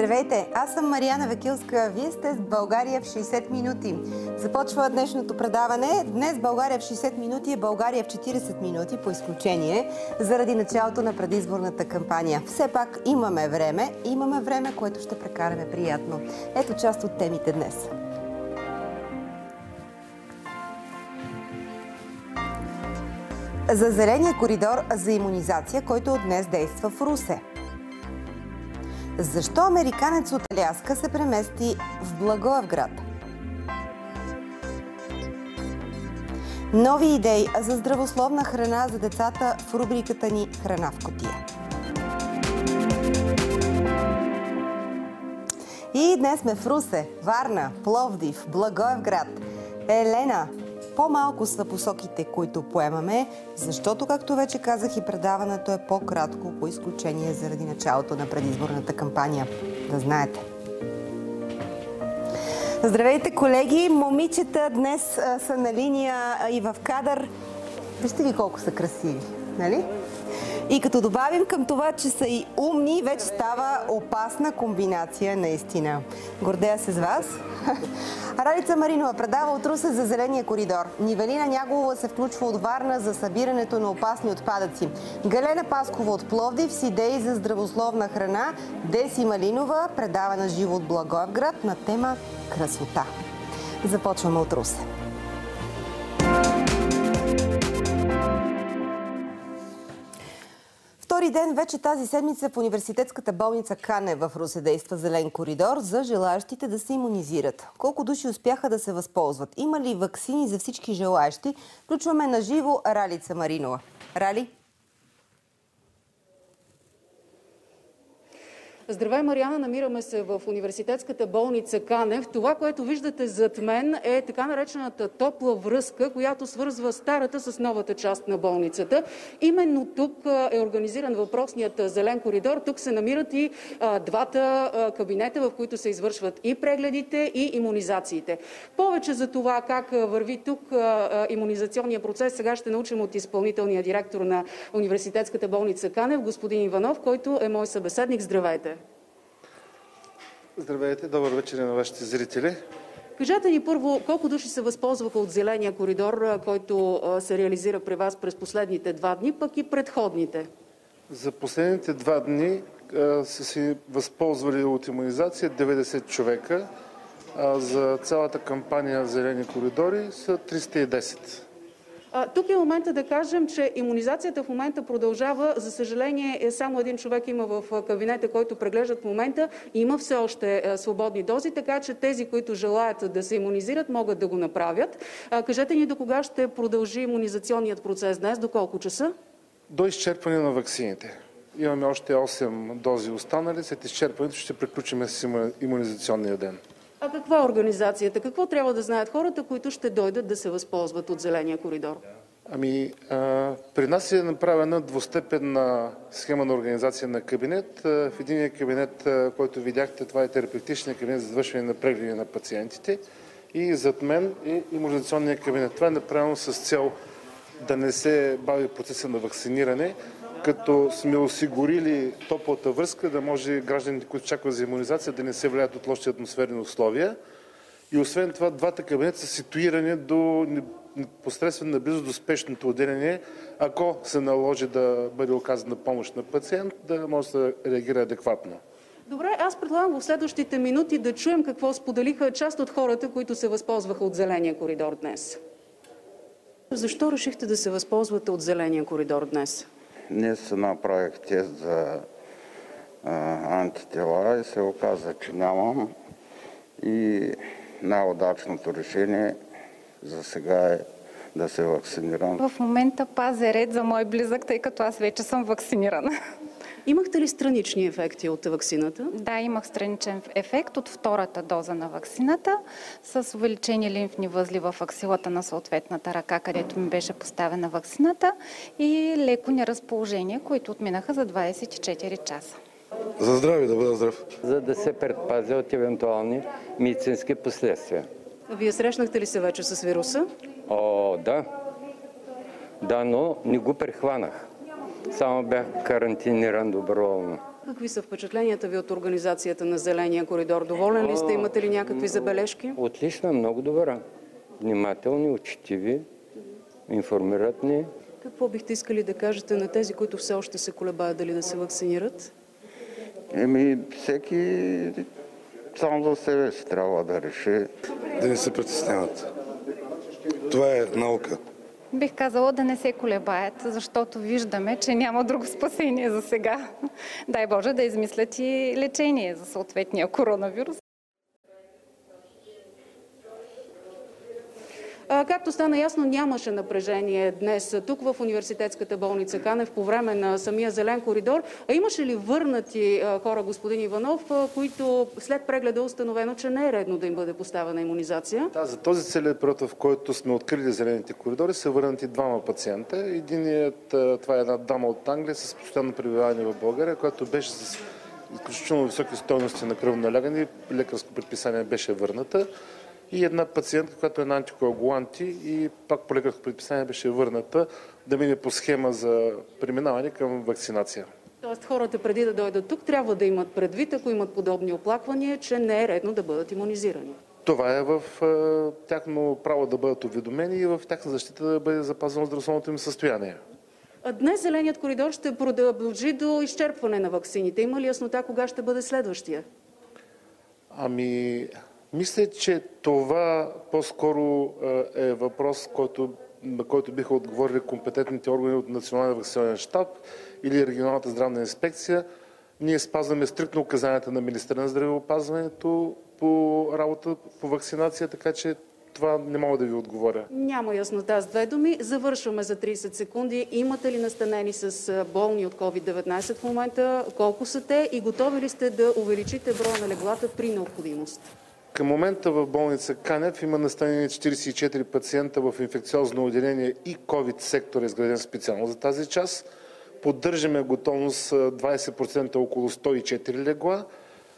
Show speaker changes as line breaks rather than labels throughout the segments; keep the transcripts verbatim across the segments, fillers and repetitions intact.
Здравейте, аз съм Мариана Векилска. Вие сте с България в шейсет минути. Започва днешното предаване. Днес България в шейсет минути е България в четирийсет минути, по изключение, заради началото на предизборната кампания. Все пак имаме време, имаме време, което ще прекараме приятно. Ето част от темите днес. За зеления коридор за имунизация, който от днес действа в Русе. Защо американец от Аляска се премести в Благоевград? Нови идеи за здравословна храна за децата в рубриката ни "Храна в кутия". И днес сме в Русе, Варна, Пловдив, Благоевград. Елена, по-малко са посоките, които поемаме, защото, както вече казах, и предаването е по-кратко, по изключение заради началото на предизборната кампания. Да знаете. Здравейте, колеги! Момичета днес а, са на линия а, и в кадър. Вижте ги колко са красиви, нали? И като добавим към това, че са и умни, вече става опасна комбинация наистина. Гордея се с вас. Ралица Маринова предава от Русе за зеления коридор. Нивелина Няголова се включва от Варна за събирането на опасни отпадъци. Галена Паскова от Пловдив с идеи за здравословна храна. Деси Малинова предава на живо от Благоевград на тема красота. Започваме от Русе. Втори ден вече тази седмица в университетската болница Канев в Русе действа зелен коридор за желаящите да се имунизират. Колко души успяха да се възползват? Има ли ваксини за всички желаящи? Включваме на живо Ралица Маринова. Рали?
Здравей, Мариана! Намираме се в университетската болница Канев. Това, което виждате зад мен, е така наречената топла връзка, която свързва старата с новата част на болницата. Именно тук е организиран въпросният зелен коридор. Тук се намират и а, двата а, кабинета, в които се извършват и прегледите, и имунизациите. Повече за това как върви тук а, имунизационния процес сега ще научим от изпълнителния директор на университетската болница Канев, господин Иванов, който е мой събеседник. Здравейте!
Здравейте, добър вечер на вашите зрители.
Кажете ни първо, колко души се възползваха от зеления коридор, който се реализира при вас през последните два дни, пък и предходните?
За последните два дни а, са си възползвали от имунизация деветдесет човека, а за цялата кампания Зелени коридори са триста и десет.
Тук е момента да кажем, че имунизацията в момента продължава. За съжаление, е само един човек има в кабинета, който преглеждат в момента. Има все още свободни дози, така че тези, които желаят да се имунизират, могат да го направят. Кажете ни до кога ще продължи имунизационният процес днес, до колко часа?
До изчерпване на ваксините. Имаме още осем дози останали. След изчерпването ще приключим с имунизационния ден.
А каква е организацията? Какво трябва да знаят хората, които ще дойдат да се възползват от зеления коридор?
Ами, а, при нас е направена двустепенна схема на организация на кабинет. В единия кабинет, който видяхте, това е терапевтичният кабинет за извършване на прегледи на пациентите. И зад мен е имунизационният кабинет. Това е направено с цел да не се бави процеса на вакциниране, като сме осигурили топлата връзка, да може гражданите, които чакат за имунизация, да не се влияят от лоши атмосферни условия. И освен това, двата кабинета са ситуирани до непосредствено наблизо до спешното отделение. Ако се наложи да бъде оказана помощ на пациент, да може да реагира адекватно.
Добре, аз предлагам в следващите минути да чуем какво споделиха част от хората, които се възползваха от зеления коридор днес. Защо решихте да се възползвате от зеления коридор днес?
Днес направих тест за а, антитела и се оказа, че нямам. И най-удачното решение за сега е да се вакцинирам.
В момента пазя ред за мой близък, тъй като аз вече съм вакцинирана.
Имахте ли странични ефекти от ваксината?
Да, имах страничен ефект от втората доза на ваксината с увеличени лимфни възли в аксилата на съответната ръка, където ми беше поставена ваксината, и леко неразположение, които отминаха за двадесет и четири часа.
За здраве, да бъда здрав.
За да се предпази от евентуални медицински последствия.
Вие срещнахте ли се вече с вируса?
О, да. Да, но не го прехванах. Само бях карантиниран доброволно.
Какви са впечатленията ви от организацията на Зеления коридор? Доволен ли сте? Имате ли някакви забележки?
Отлично, много добра. Внимателни, учтиви, информират ни.
Какво бихте искали да кажете на тези, които все още се колебаят дали да се вакцинират?
Еми, всеки сам за себе си трябва да реши.
Да не се притесняват. Това е наука.
Бих казала да не се колебаят, защото виждаме, че няма друго спасение за сега. Дай Боже да измислят и лечение за съответния коронавирус.
Както стана ясно, нямаше напрежение днес тук в университетската болница Канев по време на самия Зелен коридор. А имаше ли върнати хора, господин Иванов, които след прегледа е установено, че не е редно да им бъде поставена имунизация?
Да, за този целият период, в който сме открили зелените коридори, са върнати двама пациента. Единият, това е една дама от Англия с постоянно пребиваване в България, която беше с изключително високи стойности на кръвно налягане. Лекарско предписание беше върната. И една пациентка, която е на антикоагуланти и пак по лекарско предписание беше върната да мине по схема за преминаване към вакцинация.
Тоест хората преди да дойдат тук трябва да имат предвид, ако имат подобни оплаквания, че не е редно да бъдат имунизирани. Това
е в е, тяхно право да бъдат уведомени и в тяхна защита да бъде запазено здравословното им състояние.
Днес Зеленият коридор ще продължи до изчерпване на ваксините. Има ли яснота кога ще бъде следващия?
Ами... Мисля, че това по-скоро е въпрос, който, на който биха отговорили компетентните органи от Националния вакцinaционен щаб или Регионалната здравна инспекция. Ние спазваме стриктно указанията на министъра на здравеопазването по работа по вакцинация, така че това не мога да ви отговоря.
Няма яснота с две думи. Завършваме за трийсет секунди. Имате ли настанени с болни от ковид деветнайсет в момента? Колко са те и готови ли сте да увеличите броя на леглата при необходимост?
Към момента в болница Канев има настанени четирийсет и четири пациента в инфекциозно отделение и ковид сектор е изграден специално за тази част. Поддържаме готовност двайсет процента около сто и четири легла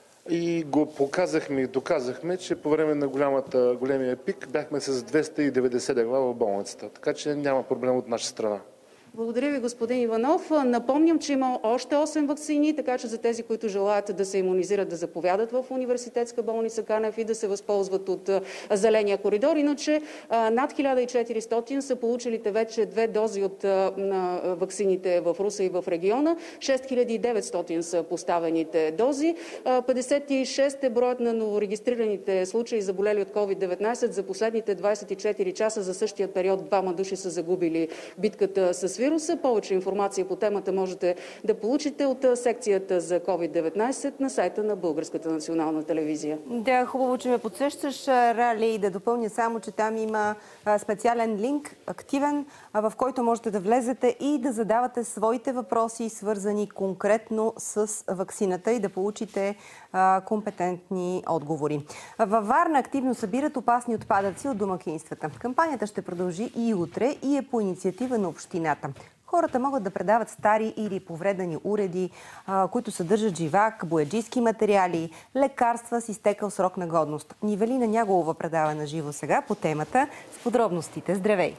и го показахме и доказахме, че по време на голямата, големия пик бяхме с двеста и деветдесет легла в болницата. Така че няма проблем от наша страна.
Благодаря ви, господин Иванов. Напомням, че има още осем ваксини, така че за тези, които желаят да се имунизират, да заповядат в университетска болница Канев и да се възползват от Зеления коридор. Иначе над хиляда и четиристотин са получилите вече две дози от ваксините в Русе и в региона. шест хиляди и деветстотин са поставените дози. петдесет и шест е броят на новорегистрираните случаи заболели от ковид деветнайсет. За последните двайсет и четири часа за същия период двама души са загубили битката с вируса. Повече информация по темата можете да получите от секцията за ковид деветнайсет на сайта на Българската национална телевизия.
Да, хубаво, че ме подсещаш, Рали, да допълня само, че там има специален линк, активен, в който можете да влезете и да задавате своите въпроси, свързани конкретно с ваксината и да получите компетентни отговори. Във Варна активно събират опасни отпадъци от домакинствата. Кампанията ще продължи и утре и е по инициатива на общината. Хората могат да предават стари или повредени уреди, които съдържат живак, бояджийски материали, лекарства с изтекал срок на годност. Нивелина Няголова предава на живо сега по темата с подробностите. Здравей!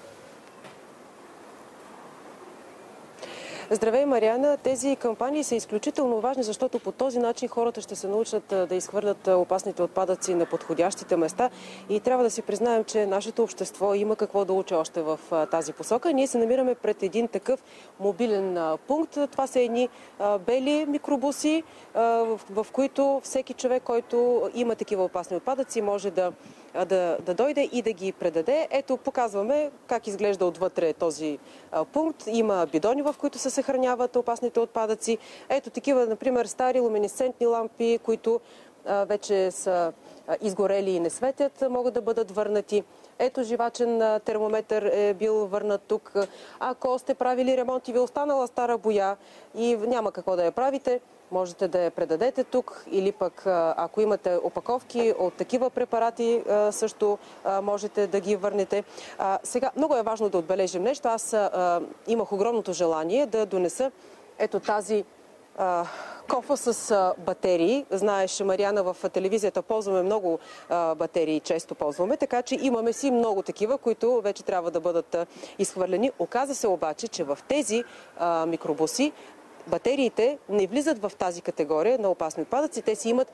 Здравей, Мариана! Тези кампании са изключително важни, защото по този начин хората ще се научат да изхвърлят опасните отпадъци на подходящите места и трябва да си признаем, че нашето общество има какво да учи още в тази посока. Ние се намираме пред един такъв мобилен пункт. Това са едни бели микробуси, в които всеки човек, който има такива опасни отпадъци, може да Да, да дойде и да ги предаде. Ето, показваме как изглежда отвътре този а, пункт. Има бидони, в които се съхраняват опасните отпадъци. Ето такива, например, стари луминесцентни лампи, които а, вече са а, изгорели и не светят, могат да бъдат върнати. Ето, живачен термометър е бил върнат тук. Ако сте правили ремонт и ви е останала стара боя и няма какво да я правите, можете да я предадете тук или пък ако имате опаковки от такива препарати, също можете да ги върнете. Сега, много е важно да отбележим нещо. Аз имах огромното желание да донеса ето тази кофа с батерии. Знаеш, Мариана, в телевизията ползваме много батерии, често ползваме, така че имаме си много такива, които вече трябва да бъдат изхвърлени. Оказа се обаче, че в тези микробуси Батериите не влизат в тази категория на опасни отпадъци. Те си имат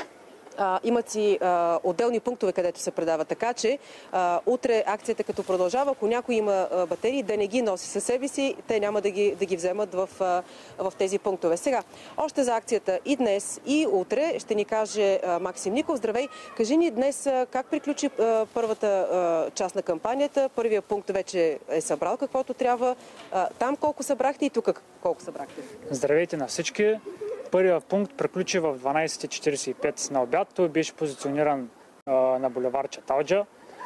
А, имат си а, отделни пунктове, където се предава. Така че а, утре акцията като продължава, ако някой има а, батерии, да не ги носи със себе си, те няма да ги, да ги вземат в, а, в тези пунктове. Сега, още за акцията и днес, и утре ще ни каже а, Максим Ников. Здравей! Кажи ни днес а, как приключи а, първата а, част на кампанията. Първият пункт вече е събрал каквото трябва. А, там колко събрахте и тук колко събрахте?
Здравейте на всички! Първият пункт приключи в дванайсет и четирийсет и пет на обяд. Той беше позициониран а, на булевард Чаталджа.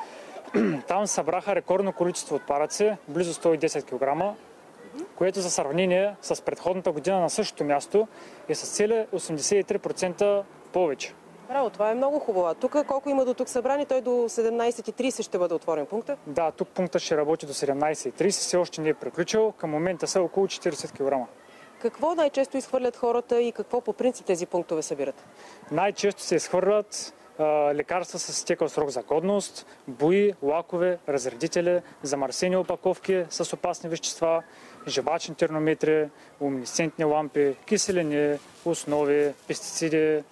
Там събраха рекордно количество отпадъци, близо сто и десет килограма, което за сравнение с предходната година на същото място е с цели осемдесет и три процента повече.
Браво, това е много хубаво. А тук колко има до тук събрани? Той до седемнайсет и трийсет ще бъде отворен пункта?
Да, тук пунктът ще работи до седемнайсет и трийсет, все още не е приключил. Към момента са около четирийсет килограма.
Какво най-често изхвърлят хората и какво по принцип тези пунктове събират?
Най-често се изхвърлят а, лекарства с изтекъл срок за годност, буи, лакове, разредители, замърсени опаковки с опасни вещества, жевачни термометри, луминесцентни лампи, киселини, основи, пестициди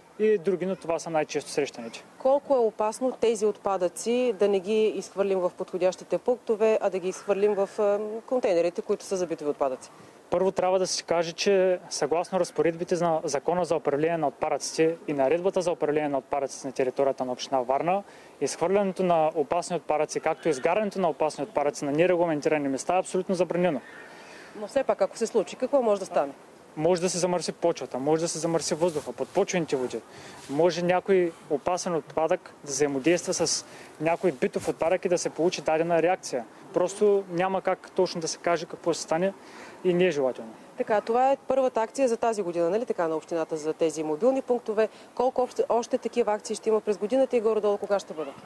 и други, но това са най-често срещаните.
Колко е опасно тези отпадъци да не ги изхвърлим в подходящите пунктове, а да ги изхвърлим в контейнерите, които са за битови отпадъци?
Първо трябва да се каже, че съгласно разпоредбите на Закона за управление на отпадъците и Наредбата за управление на отпадъците на територията на община Варна, изхвърлянето на опасни отпадъци, както и изгарянето на опасни отпадъци на нерегламентирани места е абсолютно забранено.
Но все пак, ако се случи, какво може да стане?
Може да се замърси почвата, може да се замърси въздуха, подпочвените води. Може някой опасен отпадък да взаимодейства с някой битов отпадък и да се получи дадена реакция. Просто няма как точно да се каже какво ще стане и не е желателно.
Така, това е първата акция за тази година, нали така, на общината за тези мобилни пунктове. Колко още, още такива акции ще има през годината и горе-долу кога ще бъдат?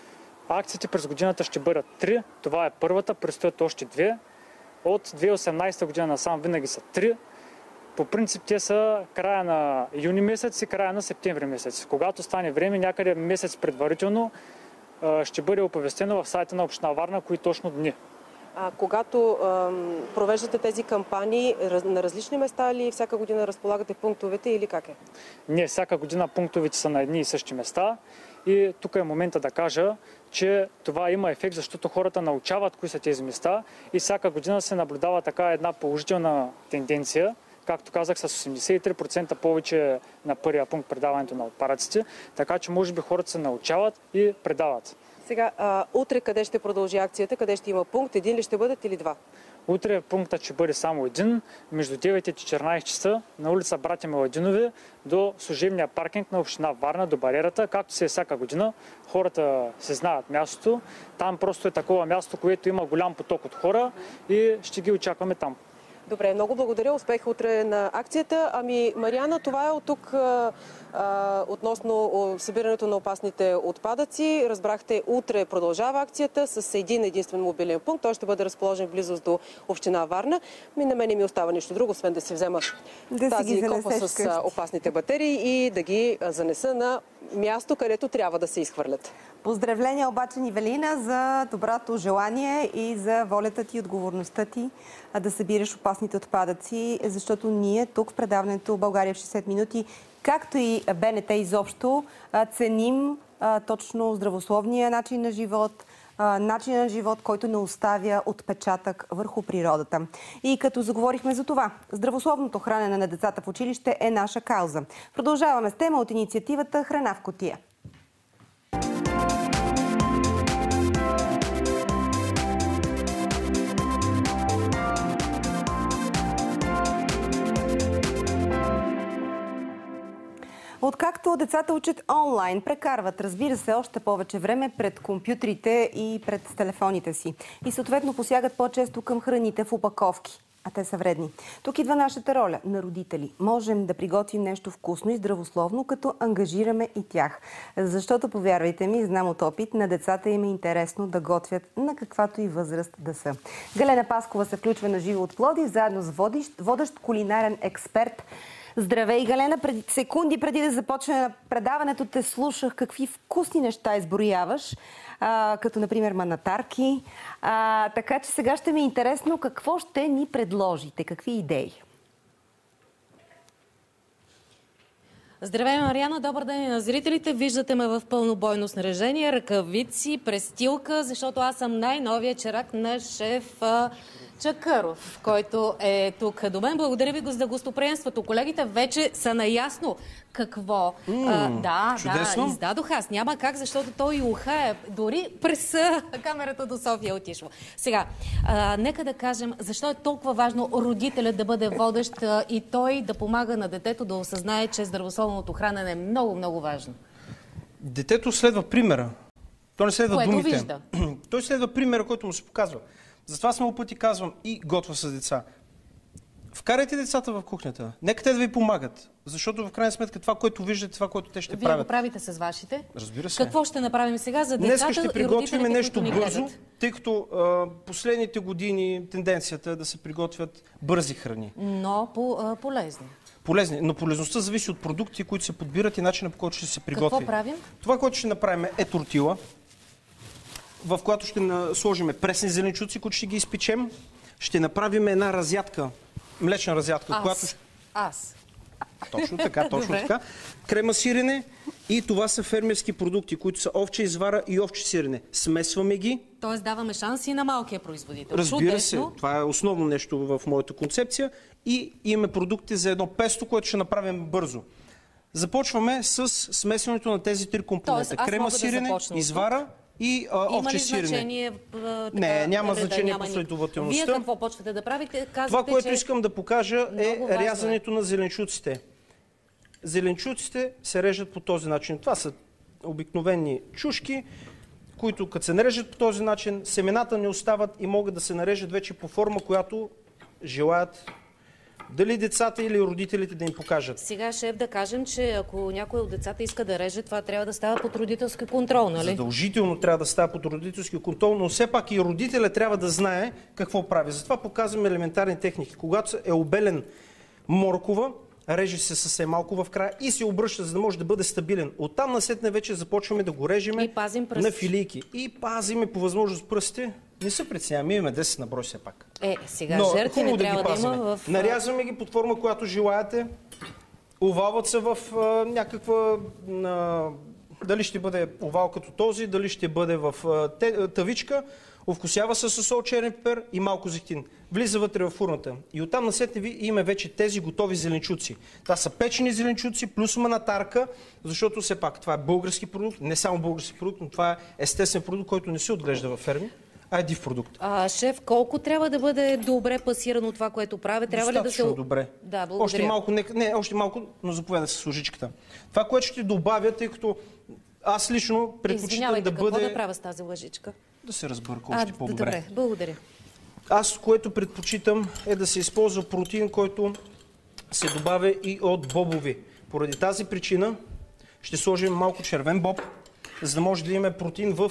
Акциите през годината ще бъдат три. Това е първата, предстоят още две. От две хиляди и осемнайсета година насам винаги са три. По принцип те са края на юни месец и края на септември месец. Когато стане време, някъде месец предварително ще бъде оповестено в сайта на община Варна кои точно дни.
А когато ам, провеждате тези кампании раз, на различни места или всяка година разполагате пунктовете или как е?
Не, всяка година пунктовете са на едни и същи места и тук е момента да кажа, че това има ефект, защото хората научават кои са тези места и всяка година се наблюдава така една положителна тенденция. Както казах, с осемдесет и три процента повече на първия пункт предаването на отпадъците, така че може би хората се научават и предават.
Сега, а, утре къде ще продължи акцията? Къде ще има пункт? Един ли ще бъдат или два?
Утре пунктът ще бъде само един, между девет и четиринайсет часа на улица Братя Миладинови до служебния паркинг на община Варна, до бариерата, както се е всяка година. Хората се знаят мястото. Там просто е такова място, което има голям поток от хора и ще ги очакваме там.
Добре, много благодаря. Успех утре на акцията. Ами, Мариана, това е от тук а, а, относно събирането на опасните отпадъци. Разбрахте, утре продължава акцията с един единствен мобилен пункт. Той ще бъде разположен в близост до община Варна. Ми на мен не ми остава нищо друго, освен да си взема да тази си кофа с къщи. Опасните батерии и да ги занеса на място, където трябва да се изхвърлят.
Поздравления обаче, Нивелина, за доброто желание и за волята ти и отговорността ти да събираш опасните отпадъци, защото ние тук в предаването България в шейсет минути, както и БНТ изобщо, ценим точно здравословния начин на живот, начин на живот, който не оставя отпечатък върху природата. И като заговорихме за това, здравословното хранене на децата в училище е наша кауза. Продължаваме с тема от инициативата Храна в кутия. Откакто децата учат онлайн, прекарват, разбира се, още повече време пред компютрите и пред телефоните си. И съответно посягат по-често към храните в опаковки. А те са вредни. Тук идва нашата роля на родители. Можем да приготвим нещо вкусно и здравословно, като ангажираме и тях. Защото, повярвайте ми, знам от опит, на децата им е интересно да готвят на каквато и възраст да са. Галена Паскова се включва на живо от Пловдив, заедно с водещ, водещ кулинарен експерт. Здравей, Галена! Преди секунди преди да започне предаването те слушах какви вкусни неща изброяваш, а, като например манатарки. А, така че сега ще ми е интересно какво ще ни предложите, какви идеи.
Здравей, Мариана! Добър ден на зрителите! Виждате ме в пълнобойно снаряжение, ръкавици, престилка, защото аз съм най-новия чарак на шеф а, Чакъров, който е тук до мен. Благодаря ви за гостоприемството. Колегите вече са наясно какво.
Mm,
а, да,
чудесно.
да, издадох аз. Няма как, защото той и ухае. Дори през камерата до София отишло. Сега, а, нека да кажем, защо е толкова важно родителят да бъде водещ а, и той да помага на детето да осъзнае, че здравословното хранене е много, много важно.
Детето следва примера. То не следва
Което
думите.
вижда.
Той следва примера, който му се показва. Затова с много пъти казвам и готва с деца. Вкарайте децата в кухнята. Нека те да ви помагат. Защото в крайна сметка това, което виждате, това, което те ще
Вие
правят.
го правите с вашите?
Разбира се.
Какво ще направим сега за децата
Днеска ще
и
приготвим
родителите,
нещо
които ни
бързо,
гледат?
тъй като а, последните години тенденцията е да се приготвят бързи храни.
Но по, а, полезни.
Полезни. Но полезността зависи от продукти, които се подбират и начина, по който ще се приготви.
Какво правим?
Това, което ще направим е тортила, в която ще сложим пресни зеленчуци, които ще ги изпечем. Ще направим една разядка, млечна разядка,
Аз.
която...
Аз.
Точно така, точно
Добре.
така. Крема сирене и това са фермерски продукти, които са овче извара и овче сирене. Смесваме ги.
Тоест даваме шанс и на малкия производител.
Разбира
Чудесно.
се, това е основно нещо в моята концепция. И имаме продукти за едно песто, което ще направим бързо. Започваме с смесването на тези три компонента.
Тоест, аз
Крема
мога да
сирене,
започна от
извара и а,
Има
овче
ли
сирене.
значение? а,
Не,
така,
няма
реда,
значение
няма ни-
последователността.
Вие какво почвате да правите? Казвате,
Това, което
че...
искам да покажа е
Много важно е.
рязането на зеленчуците. Зеленчуците се режат по този начин. Това са обикновени чушки, които като се нарежат по този начин, семената не остават и могат да се нарежат вече по форма, която желаят дали децата или родителите да им покажат.
Сега, шеф, да кажем, че ако някой от децата иска да реже, това трябва да става под родителски контрол, нали?
Задължително трябва да става под родителски контрол, но все пак и родителя трябва да знае какво прави. Затова показваме елементарни техники. Когато е обелен моркова, реже се съвсем малко в края и се обръща, за да може да бъде стабилен. Оттам насетне вече започваме да го режеме
И пазим пръст.
на филийки. И пазиме по възможност пръстите. Не се преценяваме, имаме десет на брой все пак.
Е, сега
Но
жертви не
хубаво да ги
трябва да
пазиме.
има в...
Нарязваме ги под форма, която желаете. Овалват се в а, някаква... А, дали ще бъде овал като този, дали ще бъде в а, те, тавичка. Овкусява се с сол, черен пепер и малко зехтин. Влиза вътре в фурната. И оттам насетне ви имаме вече тези готови зеленчуци. Това са печени зеленчуци плюс манатарка, защото все пак това е български продукт, не само български продукт, но това е естествен продукт, който не се отглежда във ферми, а е див продукт.
А, шеф, колко трябва да бъде добре пасирано това, което правя? Трябва ли да се...
Достатъчно добре.
Да, благодаря.
Още малко, не, не, още малко, но заповядай с лъжичката. Това, което ще добавя, тъй като аз лично предпочитам
Извинявайте,
да
какво
бъде...
да правя с тази лъжичка?
Да се разбърка
А,
още по-добре.
добре, благодаря.
Аз, което предпочитам, е да се използва протеин, който се добавя и от бобови. Поради тази причина ще сложим малко червен боб, за да може да имаме протеин в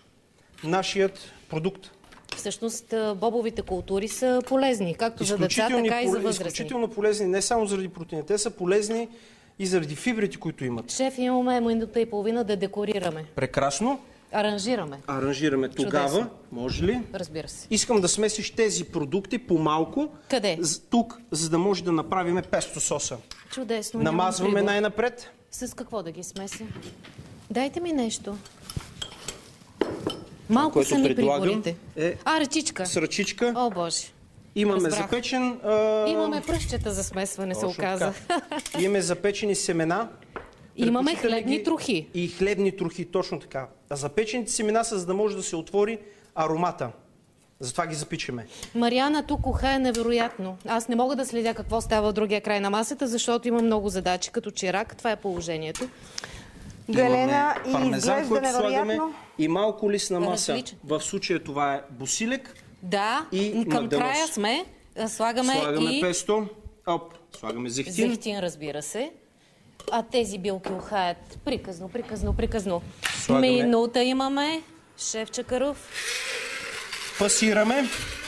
нашият продукт.
Всъщност, бобовите култури са полезни, както за деца, така и за възрастни.
Изключително полезни не само заради протеина, те са полезни и заради фибрите, които имат.
Шеф, имаме минута и половина да декорираме.
Прекрасно.
Аранжираме.
Аранжираме. Тогава,
Чудесно.
може ли?
Разбира се.
Искам да смесиш тези продукти по-малко.
Къде?
Тук, за да може да направим песто соса.
Чудесно.
Намазваме
нямам
най-напред.
С какво да ги смесим? Дайте ми нещо. Малко
което
са ми
предлагам
приборите.
е
А, ръчичка.
с ръчичка.
О, Боже.
Имаме
Разбрах.
запечен... А...
Имаме пръщчета за смесване, се
Точно
оказа.
така. Имаме запечени семена.
Имаме
Предпочитаме
хлебни
ги-
трохи.
И хлебни трохи, точно така. А запечените семена са, за да може да се отвори аромата. Затова ги запичаме.
Мариана, тук уха е невероятно. Аз не мога да следя какво става от другия край на масата, защото има много задачи. Като чирак, това е положението.
Галена, и
Пармезан,
изглежда
който слагаме,
невероятно.
и малко листна маса.
Различен.
В случая това е босилек.
Да,
И
към
маделос.
края сме. А, Слагаме,
Слагаме
и
песто. Оп, слагаме зехтин.
зехтин, разбира се. А тези билки ухаят приказно, приказно, приказно.
Слагаме-
Минута имаме. Шеф Чакъров.
Пасираме,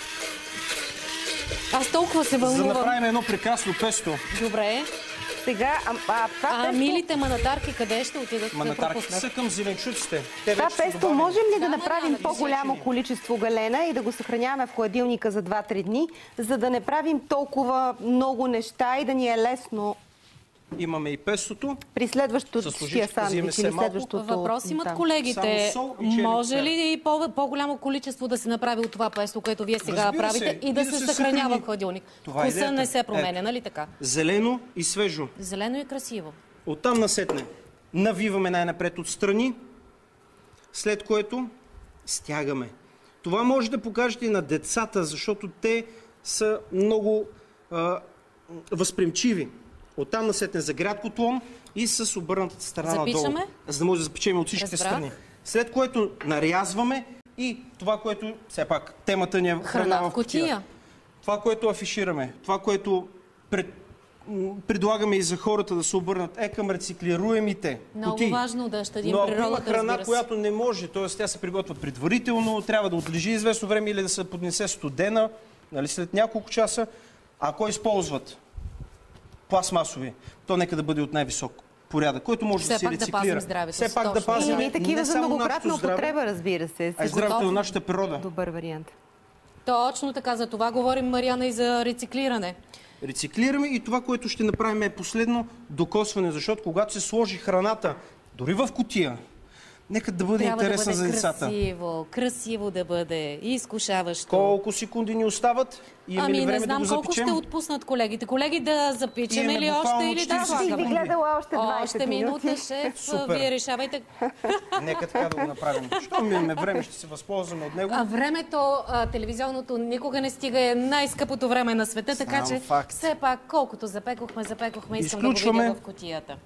Аз толкова се
за да
вълнувам.
направим едно прекрасно песто.
Добре.
Сега, а, а това
А
песто,
милите манатарки къде ще отидат? Да
Манатарките
пропуснах.
са към зеленчуците. Те
това
вече са
песто
добавени.
можем ли да,
Да,
направим
да, да,
по-голямо
изсечени.
количество, Галена, и да го съхраняваме в хладилника за два-три дни, за да не правим толкова много неща и да ни е лесно
Имаме и пестото.
При следващото
С
тия
ложичка взимаме
сандвич или
се малко.
следващото...
Въпрос имат
Да.
колегите.
Само сол и черен
Може
пепер.
ли по- по-голямо количество да се направи от това песто, което вие сега
Разбира
правите,
се,
и да се съхранява в хладилник?
Това е
Вкуса
идеята.
не се променя,
Ето.
нали така?
Зелено и свежо.
Зелено и красиво.
Оттам насетне навиваме най-напред отстрани, след което стягаме. Това може да покажете и на децата, защото те са много а, възприемчиви. Оттам насетне загрят котлон и с обърнатата страна
Запичаме?
надолу, за да може да запечем от всичките
Разбрах.
страни. След което нарязваме и това, което, все пак, темата ни е храна в кутия. Това, което афишираме, това, което пред, м, предлагаме и за хората да се обърнат е към рециклируемите
Много
кутии.
важно да щадим
Но ако има
природата,
храна,
разбира се.
която не може, т.е. тя се приготвя предварително, трябва да отлежи известно време или да се поднесе студена, нали, след няколко часа, ако използват пластмасови, то нека да бъде от най-висок порядък, който може
Все
да се
пак да
рециклира.
пазим здравето
Все
си,
пак да
точно.
пазим
И такива
не
за
само
многократна
нашето здраве,
употреба, разбира се.
а и
Се
здравето
готов-
на нашата природа.
Добър вариант.
Точно така, за това говорим, Мариана, и за рециклиране.
Рециклираме и това, което ще направим е последно докосване, защото когато се сложи храната, дори в кутия, нека да бъде
Трябва да
интересна
бъде
за децата.
красиво, красиво да бъде, изкушаващо.
Колко секунди ни остават? Имаме ли
Ами
време
не знам
да го
колко
запечем?
ще отпуснат колегите. Колеги, да запичаме
Имаме
ли още
буквално
или да
четиридесет
слагаме?
Бих ви гледала още двайсет
Още минута,
минути.
шеф.
Супер.
Вие решавайте.
Нека така да го направим. Щом имаме време, ще се възползваме от него.
А времето, а, телевизионното, никога не стига, е най-скъпото време на света, така
Знам,
че
факт.
все пак колкото запекохме, запекохме, искам да
Изключваме.
го видя в кутията.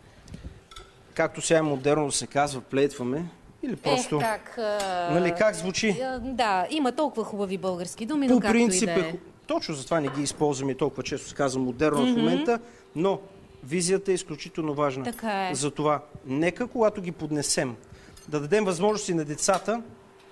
Както сега модерно се казва, плейтваме. Или просто...
Ех, как... а,
Нали, как звучи?
а, Да, има толкова хубави български думи, но
По
както
принцип
и да
е...
е.
ху- Точно затова не ги използваме толкова често, се казва модерно в момента, но визията е изключително важна.
Така е.
Затова нека, когато ги поднесем, да дадем възможности на децата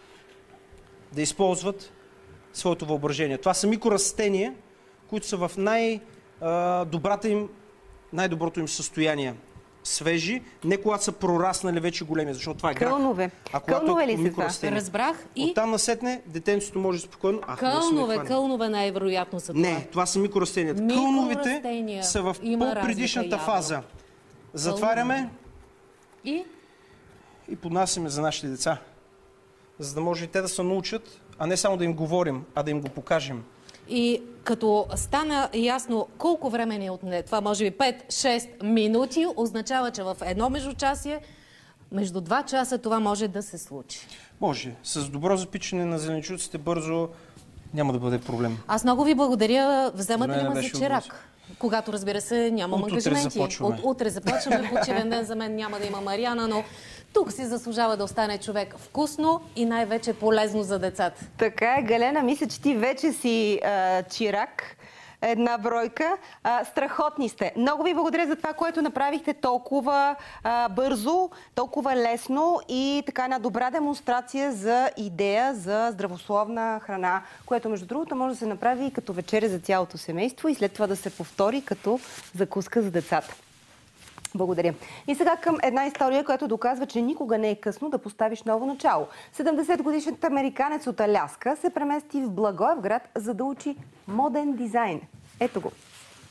да използват своето въображение. Това са микрорастения, които са в най-добрата им, най-доброто им състояние. Свежи, не когато са прораснали вече големи, защото това е грах.
Кълнове.
А когато
Кълнове
е
ли
като
са това?
микрорастение.
Разбрах и
Оттам насетне детенцето може спокойно... Ах, не сме
кълнове,
хванали.
кълнове най-вероятно са това.
Не, това са микрорастенията. Кълновите
Микрорастения.
са в
Има
по-предишната
разлика
фаза. Затваряме
И
и поднасяме за нашите деца. За да може и те да се научат, а не само да им говорим, а да им го покажем.
И като стана ясно колко време ни е отне, това може би пет-шест минути, означава, че в едно междучасие, между два часа това може да се случи.
Може. С добро запичане на зеленчуците бързо няма да бъде проблем.
Аз много ви благодаря. Вземате
За
ли
мен
ме за
беше
чирак? Когато, разбира се, нямам
От утре
ангажименти.
започваме.
От утре започваме. Почивен ден за мен няма да има Мариана, но тук си заслужава да остане човек вкусно и най-вече полезно за децата.
Така е, Галена, мисля, че ти вече си а, чирак. Една бройка. А, страхотни сте. Много ви благодаря за това, което направихте толкова а, бързо, толкова лесно и така една добра демонстрация за идея за здравословна храна, което между другото може да се направи и като вечеря за цялото семейство и след това да се повтори като закуска за децата. Благодаря. И сега към една история, която доказва, че никога не е късно да поставиш ново начало. седемдесетгодишният американец от Аляска се премести в Благоевград, за да учи моден дизайн. Ето го.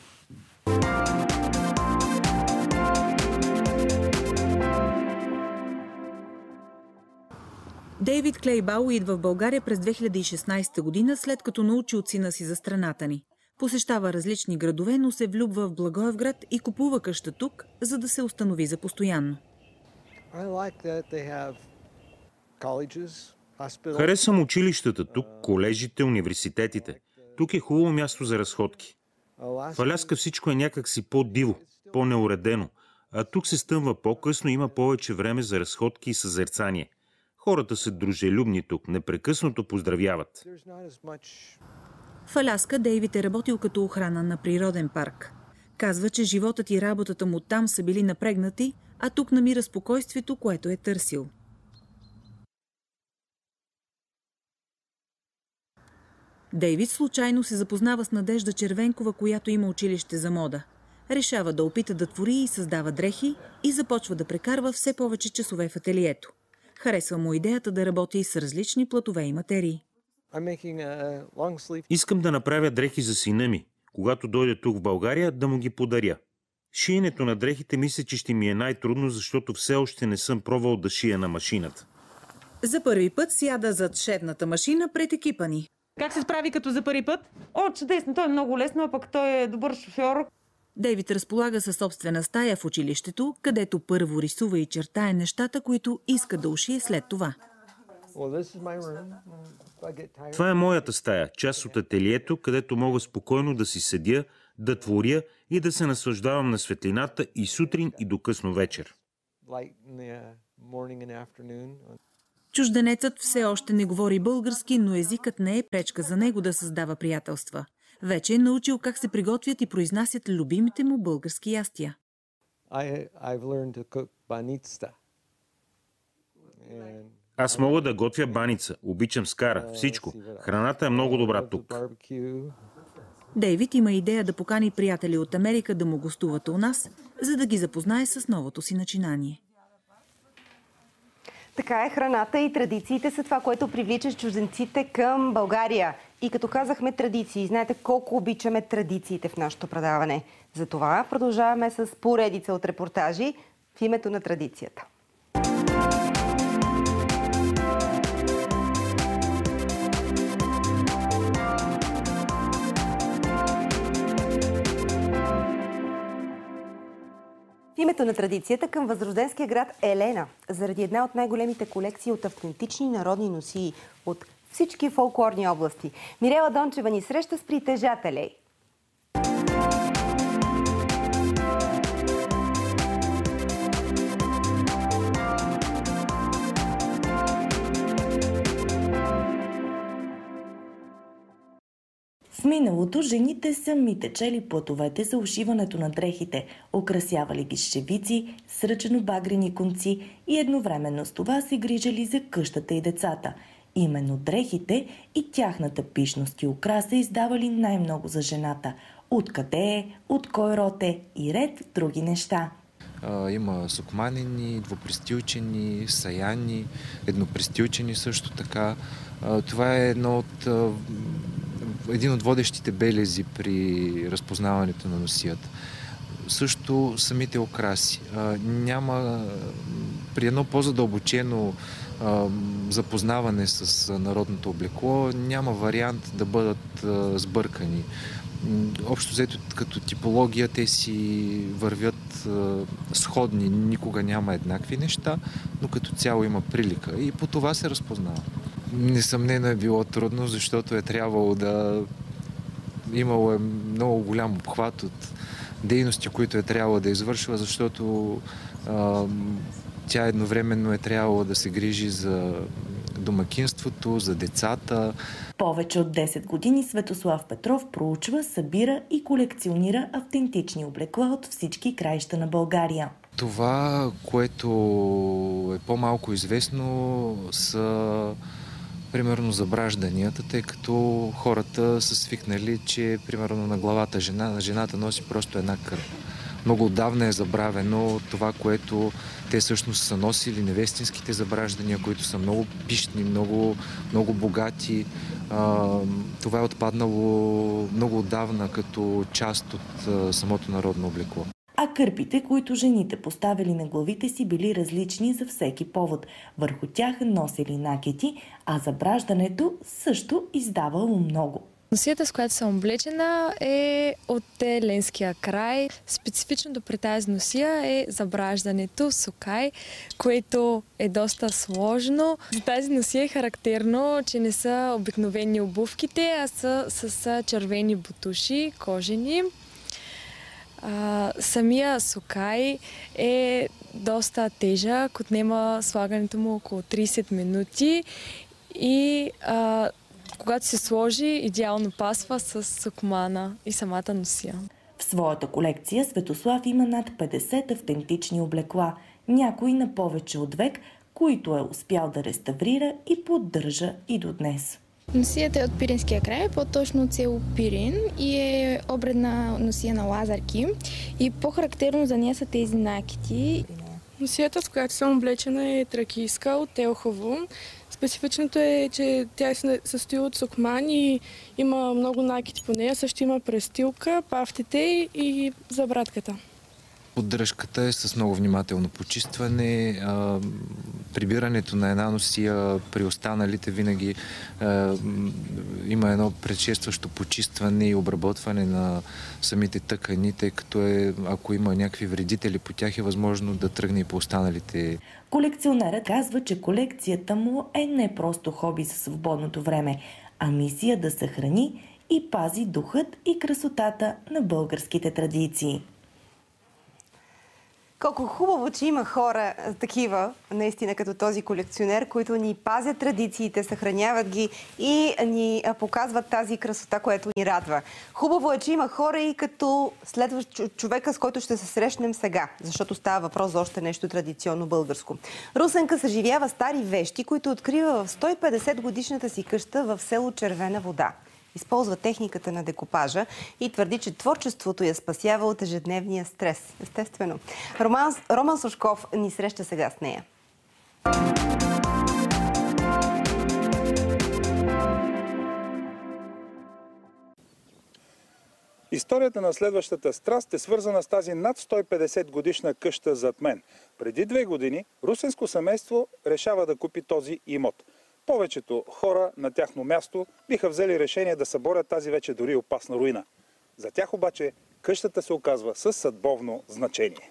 Дейвид Клейбал идва в България през две хиляди и шестнадесета година, след като научи от сина си за страната ни. Посещава различни градове, но се влюбва в Благоевград и купува къща тук, за да се установи за постоянно.
Харесвам училищата тук, колежите, университетите. Тук е хубаво място за разходки. В Аляска всичко е някакси по-диво, по-неуредено, а тук се стъмва по-късно и има повече време за разходки и съзерцание. Хората са дружелюбни тук, непрекъснато поздравяват.
В Аляска Дейвид е работил като охрана на природен парк. Казва, че животът и работата му там са били напрегнати, а тук намира спокойствието, което е търсил. Дейвид случайно се запознава с Надежда Червенкова, която има училище за мода. Решава да опита да твори и създава дрехи и започва да прекарва все повече часове в ателието. Харесва му идеята да работи с различни платове и материи.
Искам да направя дрехи за сина ми. Когато дойде тук в България, да му ги подаря. Шиенето на дрехите мисля, че ще ми е най-трудно, защото все още не съм пробвал да шия на машината.
За първи път сяда зад шевната машина пред екипа ни.
Как се справи като за първи път? О, чудесно, той е много лесно, а пък той е добър шофьор.
Дейвид разполага със собствена стая в училището, където първо рисува и чертае нещата, които иска да ушие след това.
Това е моята стая, част от ателието, където мога спокойно да си седя, да творя и да се наслаждавам на светлината и сутрин, и до късно вечер.
Чужденецът все още не говори български, но езикът не е пречка за него да създава приятелства. Вече е научил как се приготвят и произнасят любимите му български ястия.
Аз мога да готвя баница, обичам скара, всичко. Храната е много добра тук.
Дейвид има идея да покани приятели от Америка да му гостуват у нас, за да ги запознае с новото си начинание.
Така е, храната и традициите са това, което привлича чужденците към България. И като казахме традиции, знаете колко обичаме традициите в нашето предаване. Затова продължаваме с поредица от репортажи в името на традицията. В името на традицията към възрожденския град Елена, заради една от най-големите колекции от автентични народни носии от всички фолклорни области. Мирела Дончева ни среща с притежателей.
В миналото жените сами течели платовете за ушиването на дрехите, украсявали ги с шевици, сръчено-багрени конци и едновременно с това се грижали за къщата и децата. Именно дрехите и тяхната пишност и украса издавали най-много за жената. Откъде е, от кой род е и ред други неща.
Има сукманени, двупрестилчени, саяни, еднопрестилчени също така. Това е едно от, един от водещите белези при разпознаването на носията. Също самите украси. Няма при едно по-задълбочено запознаване с народното облекло, няма вариант да бъдат сбъркани. Общо взето като типология те си вървят сходни, никога няма еднакви неща, но като цяло има прилика и по това се разпознава. Несъмнено е било трудно, защото е трябвало да имало е много голям обхват от дейности, които е трябвало да извършва, защото а, тя едновременно е трябвало да се грижи за домакинството, за децата.
Повече от десет години Светослав Петров проучва, събира и колекционира автентични облекла от всички краища на България.
Това, което е по-малко известно, са примерно забражданията, тъй като хората са свикнали, че примерно на главата жена, на жената носи просто една кърпа. Много отдавна е забравено това, което те всъщност са носили, невестинските забраждания, които са много пищни, много, много богати. Това е отпаднало много отдавна като част от самото народно облекло.
А кърпите, които жените поставили на главите си, били различни за всеки повод. Върху тях носили накити, а забраждането също издавало много.
Носията, с която съм облечена, е от ленския край. Специфичното при тази носия е забраждането, сукай, което е доста сложно. За тази носия е характерно, че не са обикновени обувките, а са с червени бутуши, кожени. А, самия сукай е доста тежък, отнема слагането му около трийсет минути и а, когато се сложи, идеално пасва с сукмана и самата носия.
В своята колекция Светослав има над петдесет автентични облекла, някои на повече от век, които е успял да реставрира и поддържа и до днес.
Носията е от Пиринския край, по-точно от село Пирин и е обредна носия на лазарки. И по-характерно за нея са тези накити.
Носията, с която съм облечена, е тракийска от Елхово. Специфичното е, че тя се състои от сукман и има много накити по нея. Също има престилка, пафтите и забратката.
Поддръжката е с много внимателно почистване. А, прибирането на една носия при останалите винаги а, има едно предшестващо почистване и обработване на самите тъкани, тъй като е, ако има някакви вредители по тях, е възможно да тръгне и по останалите.
Колекционерът казва, че колекцията му е не просто хоби за свободното време, а мисия да съхрани и пази духът и красотата на българските традиции.
Колко хубаво, че има хора такива, наистина като този колекционер, които ни пазят традициите, съхраняват ги и ни показват тази красота, която ни радва. Хубаво е, че има хора и като следващ човека, с който ще се срещнем сега, защото става въпрос за още нещо традиционно българско. Русенка съживява стари вещи, които открива в сто и петдесет годишната си къща в село Червена вода. Използва техниката на декупажа и твърди, че творчеството я спасява от ежедневния стрес. Естествено. Роман, Роман Сушков ни среща сега с нея.
Историята на следващата страст е свързана с тази над сто и петдесет годишна къща зад мен. Преди две години русенско семейство решава да купи този имот. Повечето хора на тяхно място биха взели решение да съборят тази вече дори опасна руина. За тях обаче къщата се оказва със съдбовно значение.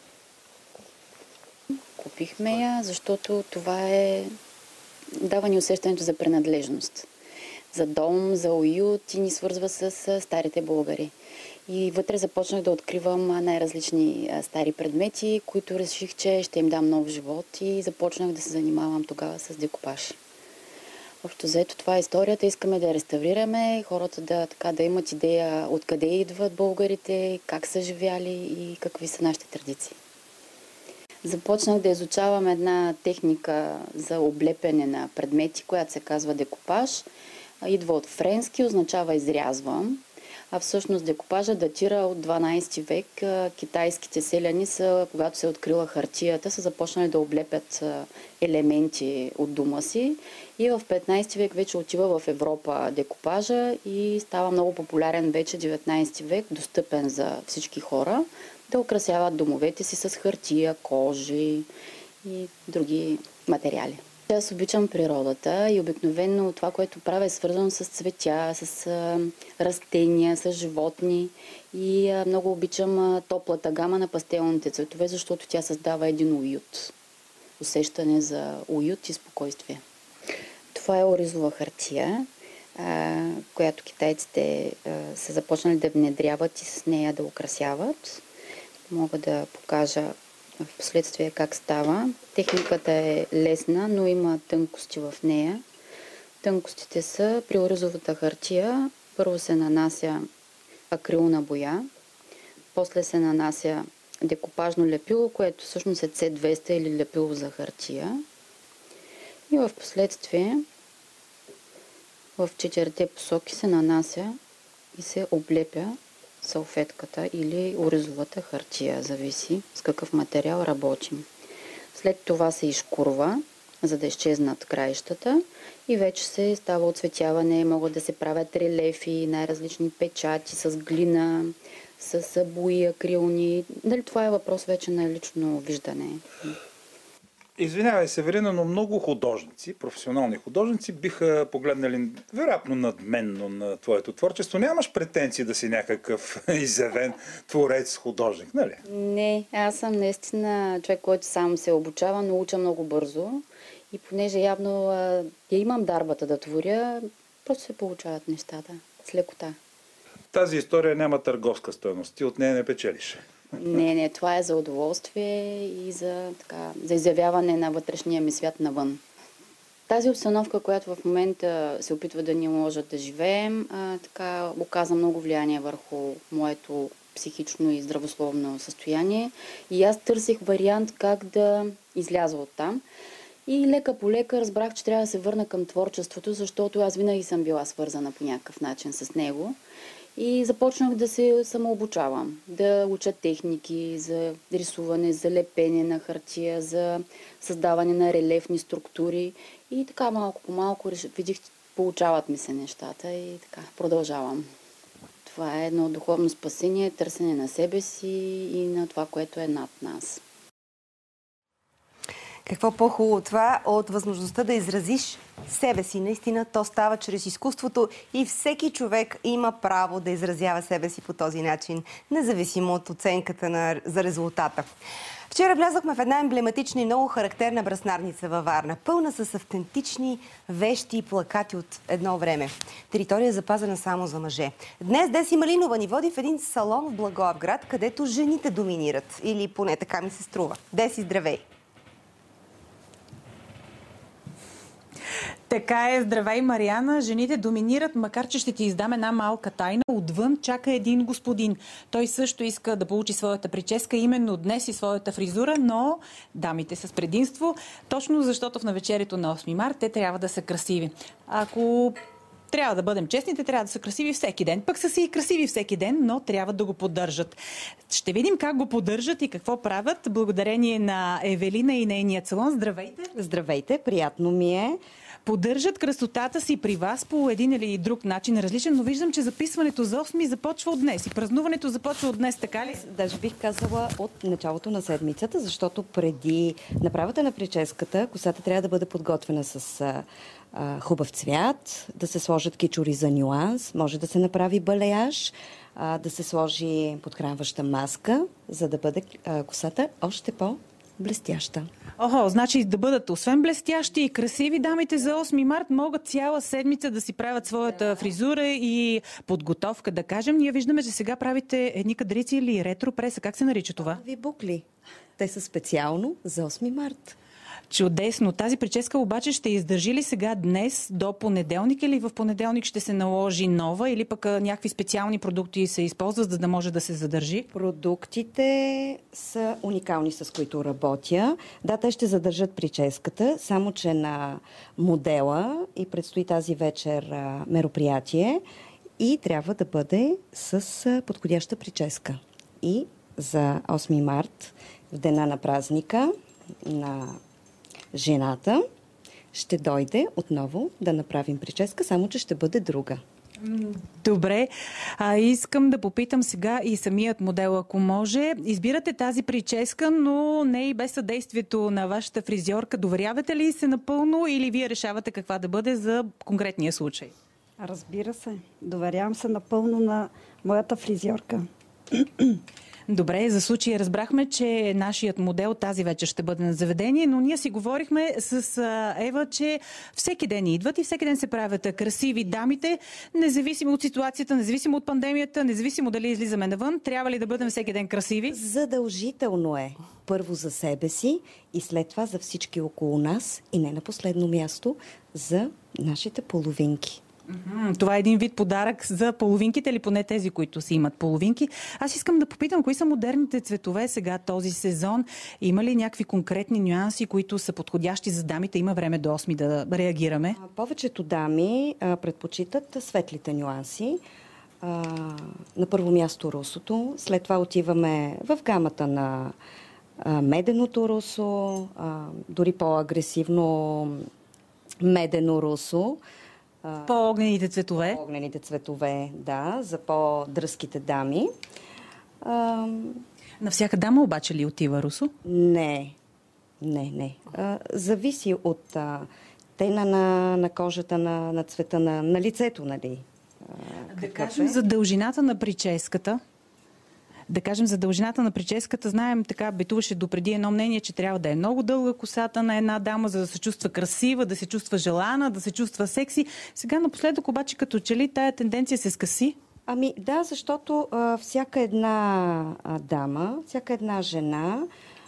Купихме я, защото това е дава ни усещането за принадлежност. За дом, за уют и ни свързва с старите българи. И вътре започнах да откривам най-различни стари предмети, които реших, че ще им дам нов живот и започнах да се занимавам тогава с декупаж. Общо заето това е историята. Искаме да я реставрираме, хората да, така, да имат идея откъде идват българите, как са живяли и какви са нашите традиции. Започнах да изучавам една техника за облепяне на предмети, която се казва декупаж. Идва от френски, означава изрязвам. А всъщност декупажа датира от дванадесети век. Китайските селяни са, когато се открила хартията, са започнали да облепят елементи от дома си. И в петнадесети век вече отива в Европа декупажа и става много популярен вече деветнадесети век, достъпен за всички хора, да украсяват домовете си с хартия, кожи и други материали. Аз обичам природата и обикновено това, което правя, е свързано с цветя, с а, растения, с животни и а, много обичам а, топлата гама на пастелните цветове, защото тя създава един уют. Усещане за уют и спокойствие. Това е оризова хартия, а, която китайците а, са започнали да внедряват и с нея да украсяват. Мога да покажа в последствие как става. Техниката е лесна, но има тънкости в нея. Тънкостите са при оризовата хартия. Първо се нанася акрилна боя, после се нанася декупажно лепило, което всъщност е С двеста или лепило за хартия. И в последствие в четирите посоки се нанася и се облепя салфетката или оризовата хартия, зависи с какъв материал работим. След това се изкурва, за да изчезнат краищата и вече се става оцветяване, могат да се правят релефи, най-различни печати с глина, с бои акрилни. Дали това е въпрос вече на лично виждане?
Извинявай, Северина, но много художници, професионални художници, биха погледнали вероятно надменно на твоето творчество. Нямаш претенции да си някакъв изявен творец, художник, нали?
Не, аз съм наистина човек, който сам се обучава, но уча много бързо. И понеже явно а, я имам дарбата да творя, просто се получават нещата с лекота.
Тази история няма търговска стойност. Ти от нея не печелиш.
Не, не, това е за удоволствие и за, така, за изявяване на вътрешния ми свят навън. Тази обстановка, която в момента се опитва да ни наложат да живеем, а, така оказа много влияние върху моето психично и здравословно състояние. И аз търсих вариант как да изляза оттам. И лека по лека разбрах, че трябва да се върна към творчеството, защото аз винаги съм била свързана по някакъв начин с него. И започнах да се самообучавам, да уча техники за рисуване, за лепене на хартия, за създаване на релефни структури. И така малко по малко видих, получават ми се нещата и така продължавам. Това е едно духовно спасение, търсене на себе си и на това, което е над нас.
Какво по-хубаво това от възможността да изразиш себе си? Наистина то става чрез изкуството и всеки човек има право да изразява себе си по този начин, независимо от оценката на, за резултата. Вчера влязохме в една емблематична и много характерна браснарница във Варна, пълна с автентични вещи и плакати от едно време. Територия запазена само за мъже. Днес Деси Малинова ни води в един салон в Благоевград, където жените доминират. Или поне така ми се струва. Деси, здравей!
Така е, здравей, Мариана. Жените доминират, макар че ще ти издам една малка тайна. Отвън чака един господин. Той също иска да получи своята прическа именно днес и своята фризура, но дамите с предимство, точно защото в навечерието на осми март те трябва да са красиви. Ако трябва да бъдем честни, те трябва да са красиви всеки ден. Пък са си и красиви всеки ден, но трябва да го поддържат. Ще видим как го поддържат и какво правят, благодарение на Евелина и нейният салон. Здравейте!
Здравейте, приятно ми е.
Поддържат красотата си при вас по един или друг начин различен, но виждам, че записването за осми започва от днес и празнуването започва от днес, така ли?
Даже бих казала от началото на седмицата, защото преди направата на прическата, косата трябва да бъде подготвена с а, а, хубав цвят, да се сложат кичури за нюанс, може да се направи балеаж, а, да се сложи подхранваща маска, за да бъде а, косата още по-блестяща.
Охо, значи да бъдат освен блестящи и красиви, дамите за осми март могат цяла седмица да си правят своята фризура и подготовка, да кажем. Ние виждаме, че сега правите едни кадрици или ретро преса. Как се нарича това?
Ви букли. Те са специално за осми март.
Чудесно. Тази прическа обаче ще издържи ли сега днес до понеделник или в понеделник ще се наложи нова или пък някакви специални продукти се използват, за да може да се задържи?
Продуктите са уникални, с които работя. Да, те ще задържат прическата, само че на модела и предстои тази вечер а, мероприятие и трябва да бъде с а, подходяща прическа. И за осми март, в дена на празника на жената, ще дойде отново да направим прическа, само че ще бъде друга.
Добре. А, искам да попитам сега и самият модел, ако може. Избирате тази прическа, но не и без съдействието на вашата фризьорка. Доверявате ли се напълно или вие решавате каква да бъде за конкретния случай?
Разбира се. Доверявам се напълно на моята фризьорка.
Добре, за случая разбрахме, че нашият модел тази вечер ще бъде на заведение, но ние си говорихме с Ева, че всеки ден идват и всеки ден се правят красиви дамите, независимо от ситуацията, независимо от пандемията, независимо дали излизаме навън, трябва ли да бъдем всеки ден красиви?
Задължително е. Първо за себе си и след това за всички около нас и не на последно място за нашите половинки.
Това е един вид подарък за половинките или поне тези, които си имат половинки. Аз искам да попитам, кои са модерните цветове сега този сезон? Има ли някакви конкретни нюанси, които са подходящи за дамите? Има време до осми да реагираме.
Повечето дами а, предпочитат светлите нюанси. А, на първо място русото, след това отиваме в гамата на а, меденото русо, а, дори по-агресивно медено русо.
По-огнените цветове?
По-огнените цветове, да, за по-дръзките дами. А,
На всяка дама обаче ли отива русо?
Не, не, не. А, зависи от а, тена на, на кожата, на, на цвета на, на лицето, нали? А,
да кажем е? За дължината на прическата. Да кажем, за дължината на прическата, знаем, така битуваше допреди едно мнение, че трябва да е много дълга косата на една дама, за да се чувства красива, да се чувства желана, да се чувства секси. Сега напоследък обаче като че ли тая тенденция се скъси?
Ами да, защото а, всяка една а, дама, всяка една жена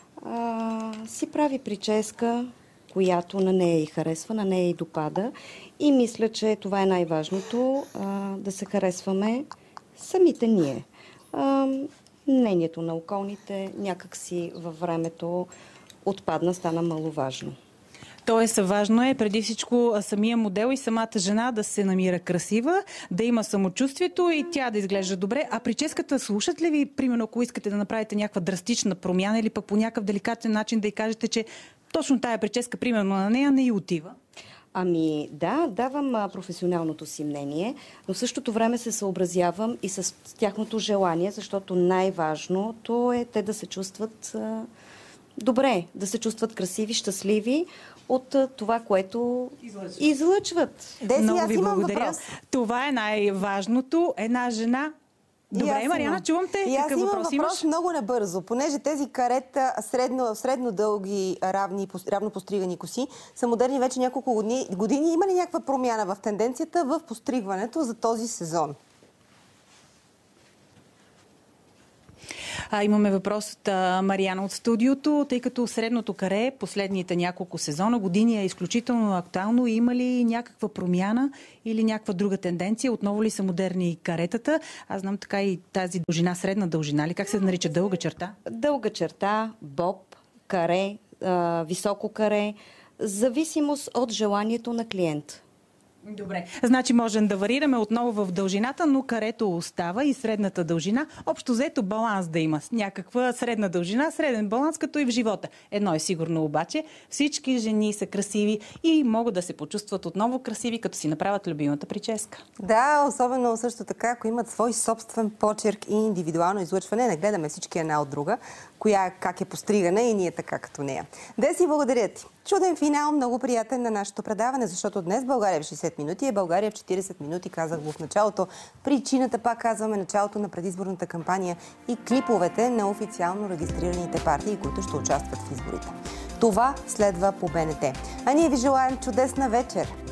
а, си прави прическа, която на нея й харесва, на нея й допада. И мисля, че това е най-важното, а, да се харесваме самите ние. А, мнението на околните някакси във времето отпадна, стана маловажно.
Тоест, важно е преди всичко самия модел и самата жена да се намира красива, да има самочувствието и тя да изглежда добре. А прическата, слушат ли ви, примерно, ако искате да направите някаква драстична промяна или пък по някакъв деликатен начин да й кажете, че точно тая прическа, примерно, на нея не й отива?
Ами да, давам а, професионалното си мнение, но в същото време се съобразявам и с тяхното желание, защото най-важното е те да се чувстват а, добре, да се чувстват красиви, щастливи от а, това, което излъчват. излъчват.
Деси,
Много
аз
ви
имам
благодаря.
въпрос.
Това е най-важното. Една жена. Добре, Мариана, чувам те.
И аз
Какъв
имам
въпрос
въпрос
имаш?
много набързо, понеже тези карета средно, средно дълги, равни, равно постригани коси са модерни вече няколко години. години. Има ли някаква промяна в тенденцията в постригването за този сезон?
А, имаме въпрос от а, Мариана от студиото, тъй като средното каре последните няколко сезона, години е изключително актуално. Има ли някаква промяна или някаква друга тенденция? Отново ли са модерни каретата? Аз знам така и тази дължина, средна дължина, ли как се нарича, дълга черта?
Дълга черта, боб, каре, а, високо каре, зависимост от желанието на клиент.
Добре. Значи можем да варираме отново в дължината, но карето остава и средната дължина. Общо взето баланс да има. Някаква средна дължина, среден баланс, като и в живота. Едно е сигурно обаче. Всички жени са красиви и могат да се почувстват отново красиви, като си направят любимата прическа.
Да, особено също така, ако имат свой собствен почерк и индивидуално излъчване, не гледаме всички една от друга, коя как е постригана и ние така като нея. Деси, благодаря ти. Чуден финал, много приятен на нашето предаване, защото днес България в шейсет минути е България в четирийсет минути, казах го в началото. Причината, пак казваме, началото на предизборната кампания и клиповете на официално регистрираните партии, които ще участват в изборите. Това следва по БНТ. А ние ви желаем чудесна вечер!